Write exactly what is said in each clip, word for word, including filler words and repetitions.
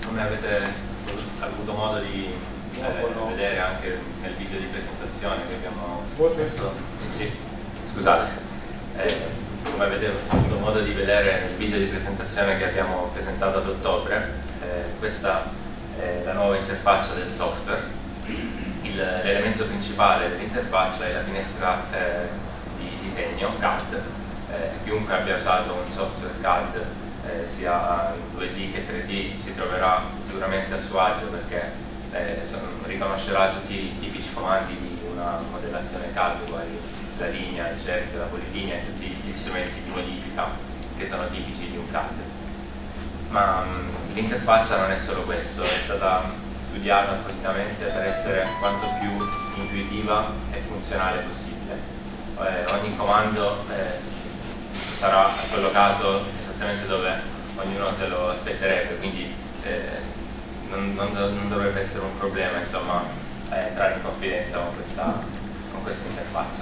come avete avuto modo di eh, vedere anche nel video di presentazione che abbiamo messo, sì, scusate, eh, come avete avuto modo di vedere nel video di presentazione che abbiamo presentato ad ottobre, eh, questa è la nuova interfaccia del software. L'elemento principale dell'interfaccia è la finestra eh, di disegno C A D. Eh, chiunque abbia usato un software C A D eh, sia due D che tre D si troverà sicuramente a suo agio, perché eh, son, riconoscerà tutti i tipici comandi di una modellazione C A D, quali la linea, il cerchio, la polilinea e tutti gli strumenti di modifica che sono tipici di un C A D. Ma l'interfaccia non è solo questo, è stata studiata appositamente per essere quanto più intuitiva e funzionale possibile. Eh, ogni comando eh, sarà collocato esattamente dove ognuno se lo aspetterebbe, quindi eh, non, non, non dovrebbe essere un problema, insomma, eh, entrare in confidenza con questa, con questa interfaccia.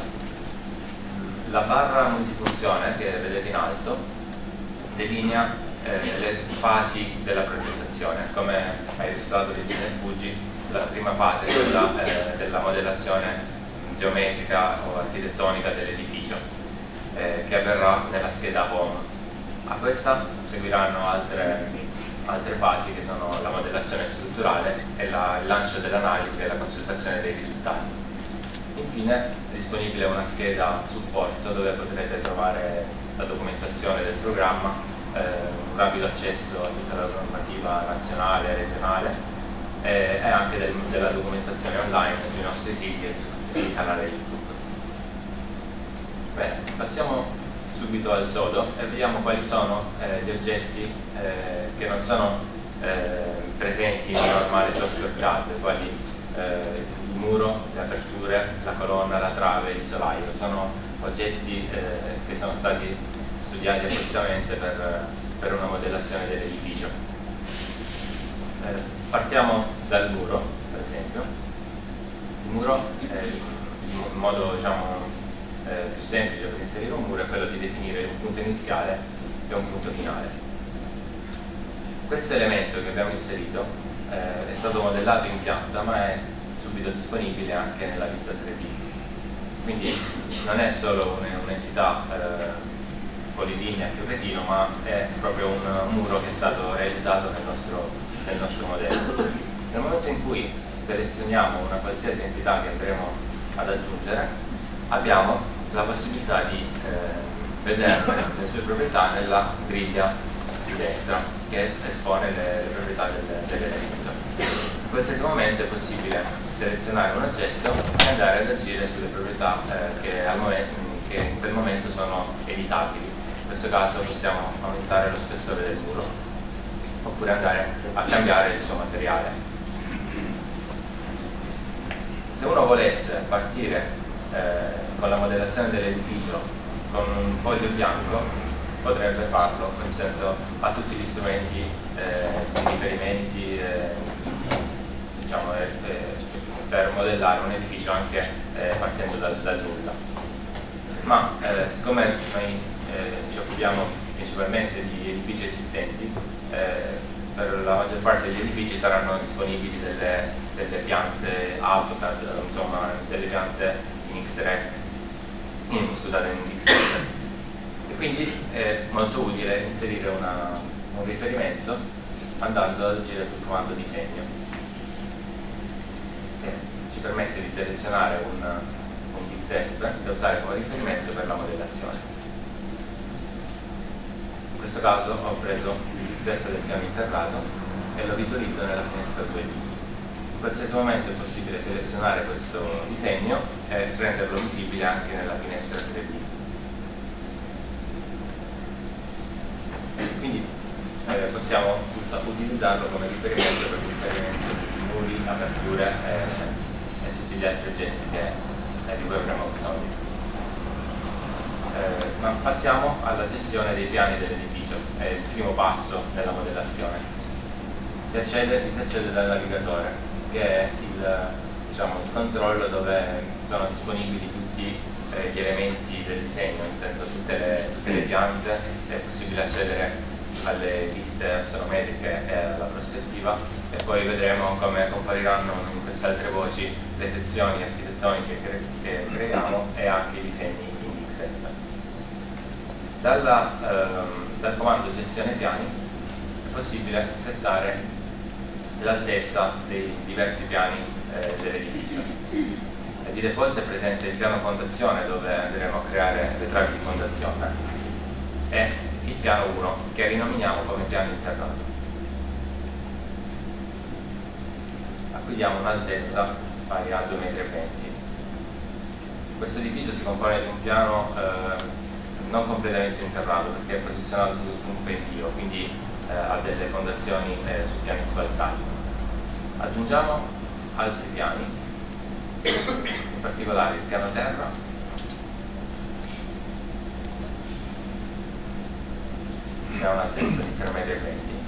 La barra multifunzione che vedete in alto delinea eh, le fasi della progettazione. Come ha illustrato Virginia Fuggi, la prima fase è quella eh, della modellazione geometrica o architettonica dell'edificio, eh, che avverrà nella scheda Home. A questa seguiranno altre, altre fasi, che sono la modellazione strutturale e la, il lancio dell'analisi e la consultazione dei risultati. Infine è disponibile una scheda supporto dove potrete trovare la documentazione del programma, eh, un rapido accesso a tutta la normativa nazionale e regionale eh, e anche del, della documentazione online sui nostri siti e su, sul canale YouTube. Bene, passiamo subito al sodo e vediamo quali sono eh, gli oggetti eh, che non sono eh, presenti in un normale software C A D, quali eh, il muro, le aperture, la colonna, la trave, il solaio. Sono oggetti eh, che sono stati studiati appositamente per, per una modellazione dell'edificio. Eh, partiamo dal muro, per esempio. Il muro, è il modo diciamo, eh, più semplice per inserire un muro è quello di definire un punto iniziale e un punto finale. Questo elemento che abbiamo inserito eh, è stato modellato in pianta, ma è subito disponibile anche nella vista tre D. Quindi non è solo un'entità eh, polilinea più retino, ma è proprio un muro che è stato realizzato nel nostro, nel nostro modello. Nel momento in cui selezioniamo una qualsiasi entità che andremo ad aggiungere, abbiamo la possibilità di eh, vedere le sue proprietà nella griglia di destra che espone le, le proprietà del, dell'elemento. In qualsiasi momento è possibile selezionare un oggetto e andare ad agire sulle proprietà eh, che, al momento, che in quel momento sono editabili. In questo caso possiamo aumentare lo spessore del muro oppure andare a cambiare il suo materiale. Se uno volesse partire eh, con la modellazione dell'edificio con un foglio bianco, potrebbe farlo, nel senso ha tutti gli strumenti eh, di riferimenti eh, diciamo, eh, per modellare un edificio anche eh, partendo dal, dal nulla. Ma eh, siccome noi eh, ci occupiamo principalmente di edifici esistenti, eh, per la maggior parte degli edifici saranno disponibili delle, delle piante AutoCAD, insomma delle piante in X R F, mm, scusate, in X R F. E quindi è molto utile inserire una, un riferimento andando ad agire sul comando disegno, che ci permette di selezionare un, un X R F da usare come riferimento per la modellazione. In questo caso ho preso il X R F del piano interrato e lo visualizzo nella finestra due D. In qualsiasi momento è possibile selezionare questo disegno e renderlo visibile anche nella finestra tre D. Quindi eh, possiamo utilizzarlo come riferimento per l'inserimento di muri, aperture e, e tutti gli altri oggetti che, eh, di cui avremo bisogno. Eh, ma passiamo alla gestione dei piani dell'edificio, è il primo passo della modellazione. Si accede, si accede dal navigatore, che è il, diciamo, il controllo dove sono disponibili tutti eh, gli elementi del disegno, nel senso tutte le, tutte le piante, è possibile accedere alle viste assonometriche e alla prospettiva, e poi vedremo come compariranno in queste altre voci le sezioni architettoniche che, che creiamo e anche i disegni in X F. Dalla, ehm, dal comando gestione piani è possibile settare l'altezza dei diversi piani eh, dell'edificio. Di default è presente il piano fondazione, dove andremo a creare le travi di fondazione, e il piano uno, che rinominiamo come piano interrato, a cui diamo un'altezza pari a due virgola venti metri. Questo edificio si compone di un piano eh, non completamente interrato, perché è posizionato su un pendio, quindi eh, ha delle fondazioni eh, su piani sbalzati. Aggiungiamo altri piani, in particolare il piano terra che ha un'altezza di tre virgola venti metri,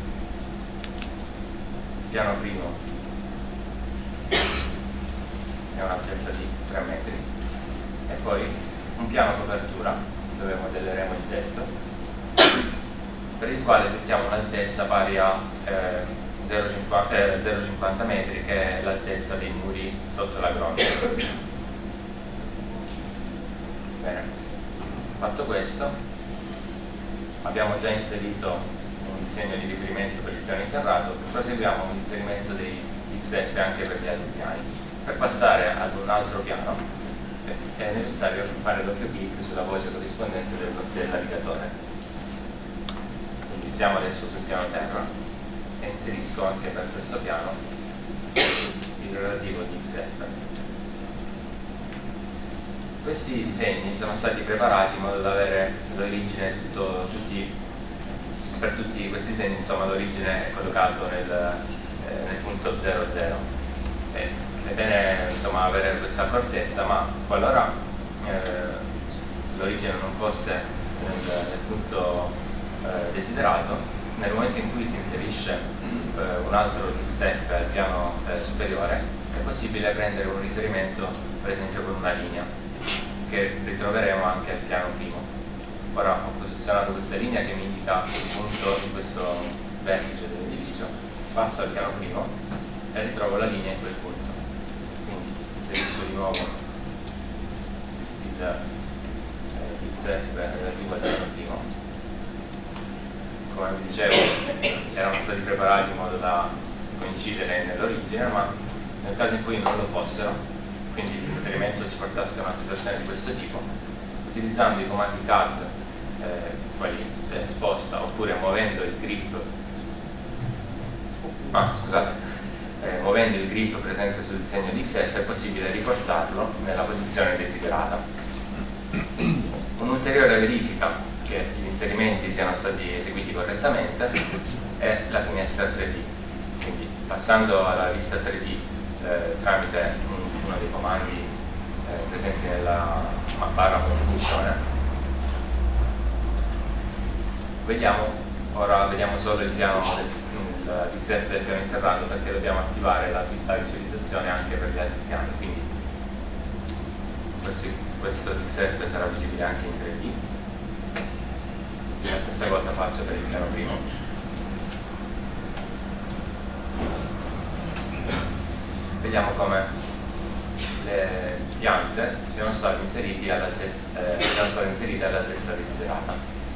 il piano primo che ha un'altezza di tre metri, e poi un piano copertura dove modelleremo il tetto, per il quale settiamo un'altezza pari a eh, zero virgola cinquanta metri, che è l'altezza dei muri sotto la gronda. Bene, fatto questo, abbiamo già inserito un disegno di riferimento per il piano interrato, proseguiamo con l'inserimento dei X F anche per gli altri piani. Per passare ad un altro piano è necessario fare doppio clic sulla voce corrispondente del, del navigatore. Quindi siamo adesso sul piano terra e inserisco anche per questo piano il relativo di X F. Questi disegni sono stati preparati in modo da avere l'origine tutti, per tutti questi disegni, insomma l'origine è collocato nel, eh, nel punto zero zero. E, è bene insomma avere questa accortezza, ma qualora eh, l'origine non fosse nel, nel punto eh, desiderato, nel momento in cui si inserisce eh, un altro X F al piano eh, superiore, è possibile prendere un riferimento, per esempio con una linea, che ritroveremo anche al piano primo. Ora ho posizionato questa linea che mi indica il punto di questo vertice dell'edificio, passo al piano primo e ritrovo la linea in quel punto. Quindi inserisco di nuovo il eh, X F relativo al piano primo. Come vi dicevo, erano stati preparati in modo da coincidere nell'origine, ma nel caso in cui non lo fossero, quindi l'inserimento ci portasse a una situazione di questo tipo, utilizzando i comandi C A D, eh, quelli eh, sposta, oppure muovendo il grip, ah, scusate, eh, muovendo il grip presente sul disegno di X F, è possibile riportarlo nella posizione desiderata. Un'ulteriore verifica che gli inserimenti siano stati eseguiti correttamente è la finestra tre D. Quindi passando alla vista tre D eh, tramite uno dei comandi eh, presenti nella barra multifunzione, vediamo, ora vediamo solo il piano del X F del piano interrato, perché dobbiamo attivare la, la visualizzazione anche per gli altri piani, quindi questo, questo X F sarà visibile anche in tre D. La stessa cosa faccio per il piano primo. Vediamo come le piante siano state inserite all'altezza eh, siano state inserite all'altezza desiderata.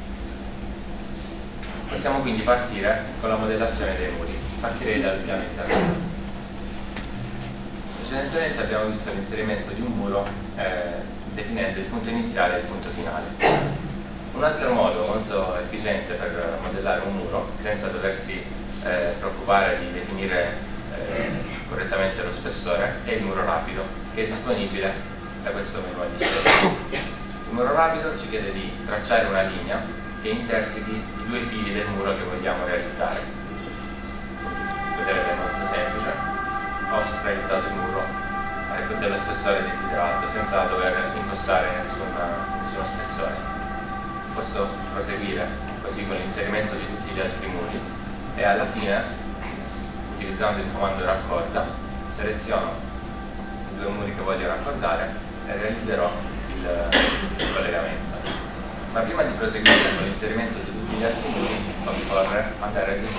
Possiamo quindi partire con la modellazione dei muri. Partirei dal piano interno. Precedentemente abbiamo visto l'inserimento di un muro eh, definendo il punto iniziale e il punto finale. Un altro modo molto efficiente per modellare un muro, senza doversi eh, preoccupare di definire eh, correttamente lo spessore, è il muro rapido, che è disponibile da questo menu a discesa. Il muro rapido ci chiede di tracciare una linea che intersechi i due fili del muro che vogliamo realizzare. Vedete, è molto semplice. Ho realizzato il muro dello spessore desiderato, senza dover impostare nessuna, nessuno spessore. Posso proseguire così con l'inserimento di tutti gli altri muri e alla fine, utilizzando il comando raccorda, seleziono i due muri che voglio raccordare e realizzerò il, il collegamento. Ma prima di proseguire con l'inserimento di tutti gli altri muri ho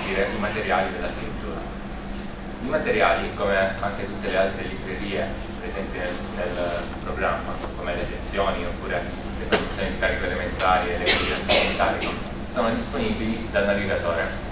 gestire i materiali della struttura. I materiali, come anche tutte le altre librerie presenti nel, nel programma, come le sezioni oppure le condizioni di carico elementari e le combinazioni di carico, sono disponibili dal navigatore.